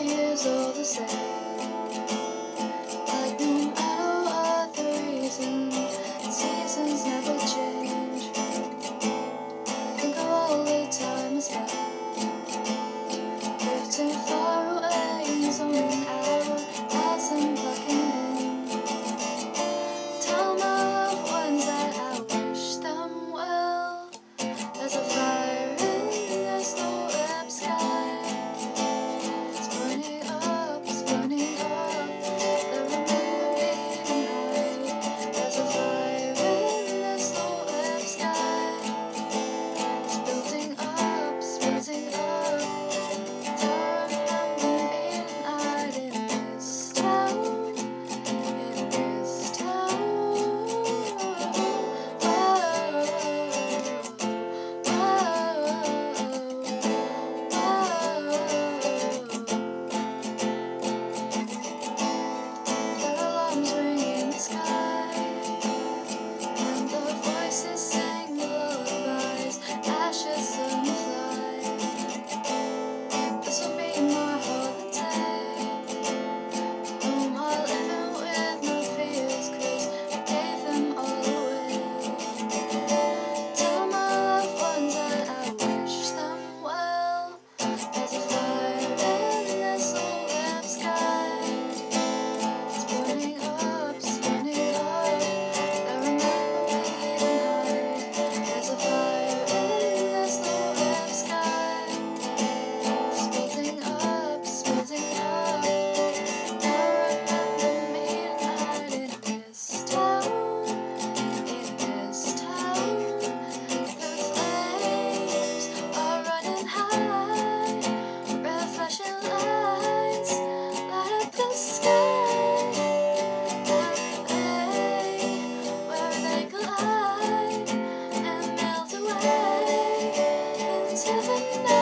is all the same. Like no matter what the reason, seasons never change. Think of all the time I spent drifting far away, zoning out as I'm plugging in. Tell my loved ones that I wish them well. There's a fire in this no red sky. It's burning up, it's burning up. They remember me tonight. There's a fire in this no red sky. It's building up, it's building up. They remember me tonight in this town, in this town. Their alarms ring in the sky, and the voices sing lullabies, ashes on the fly. This will be my holiday. Home I'll live with my fears, 'cause I gave them all away. Tell my loved ones that I wish them well. There's a fire in this old red sky. It's burning up, it's burning up. They remember me tonight. There's a fire in this old red sky. It's building up, it's building up. They remember me tonight in this town, in this town. The flames are running high, red flashing lights light up the sky. And where they collide and melt away into the night.